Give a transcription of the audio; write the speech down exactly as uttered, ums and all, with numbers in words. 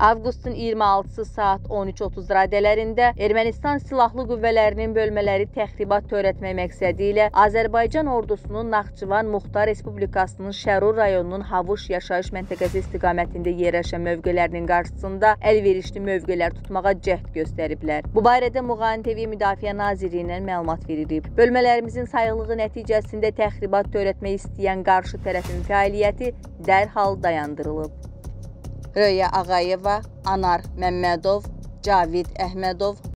Avqustun iyirmi altısı saat on üç otuz radələrində Ermənistan Silahlı Qüvvələrinin bölmələri təxribat törətmək məqsədi ilə Azərbaycan ordusunun Naxçıvan Muxtar Respublikasının Şərur rayonunun Havuş yaşayış məntəqəsi istiqamətində yerləşən mövqelərinin qarşısında əlverişli mövqelər tutmağa cəhd göstəriblər. Bu barədə Muğaynt T V Müdafiə Nazirliyindən məlumat verilib. Bölmələrimizin sayıqlığı nəticəsində təxribat törətmək istəyən qarşı tərəfin fəaliyyəti dərhal dayandırılıb. Röya Ağayeva, Anar Məmmədov, Cavid Əhmədov,